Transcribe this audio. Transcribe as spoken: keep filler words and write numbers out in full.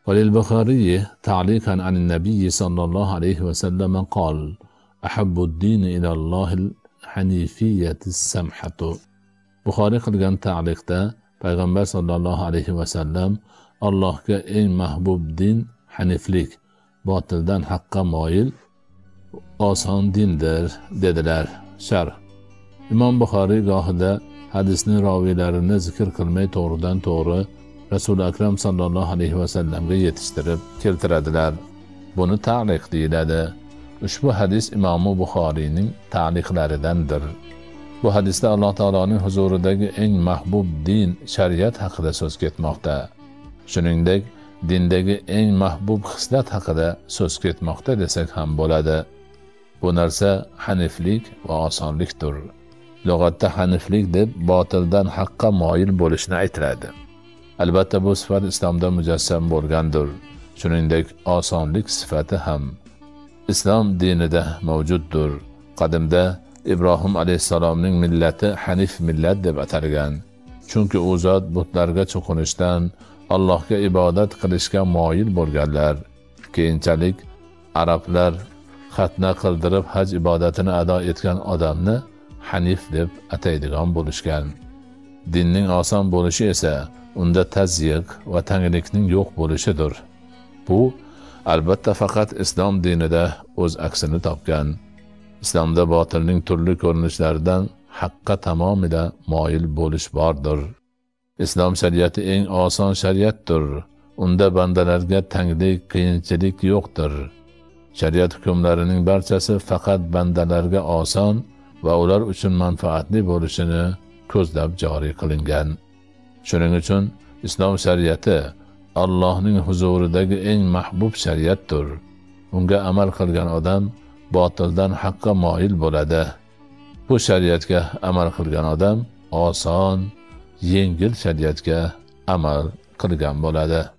وللبخاري تعليقا عن النبي صلى الله عليه وسلم قال: أحب الدين إلى الله الحنيفية السمحة. Buxoriy qilgan ta'liqda payg'ambar sollallohu alayhi vasallam Allohga eng mahbub din haniflik, botildan haqqa moyil, oson dindir dedilar. Sharh: Imom Buxoriy gohida hadisning roviylarini zikr qilmay to'g'ridan to'g'ri Rasul akram sallallohu alayhi vasallamga yetishtirib keltiradilar. Buni ta'liq deyiladi. Ushbu hadis Imom Buxoriyning ta'liqlaridandir. Bu hadisda Alloh taoloning huzuridagi eng mahbub din shariat haqida so'z ketmoqda. Shuningdek, dindagi eng mahbub xislat haqida so'z ketmoqda desak ham bo'ladi. Bu narsa haniflik va osonlikdir. Lug'atda haniflik deb botildan haqqa moyil bo'lishni aytiladi. Albatta bu sifat islomda mujassam bo'lgandir. Shuningdek, osonlik sifati ham islom dinida mavjuddir. Qadimda Ibrohim alayhissalomning millati hanif millat deb atalgan. Chunki u zot butlarga cho'qinishdan Allohga ibodat qilishga moyil bo'lganlar. Keyinchalik arablar xatna qildirib haj ibodatini ado etgan odamni hanif deb ataydigan bo'lishgan. Dinning oson bo'lishi esa unda tazyiq va tanglikning yo'q bo'lishidir. Bu albatta faqat islom dinida o'z aksini topgan. Islomda botilning turli ko'rinishlaridan haqqa tamomila moyil bo'lish bordir. Islom shariati eng oson shariatdir. Unda bandalarga tanglik, qiyinchilik yo'qdir. Shariat hukmlarining barchasi faqat bandalarga oson va ular uchun manfaatli bo'lishini ko'zlab joriy qilingan. Shuning uchun islom shariati Allohning huzuridagi eng mahbub shariatdir. Unga amal qilgan odam botildan haqqa moyil bo'ladi. Bu shariatga amal qilgan odam oson, yengil shariatga amal qilgan bo'ladi.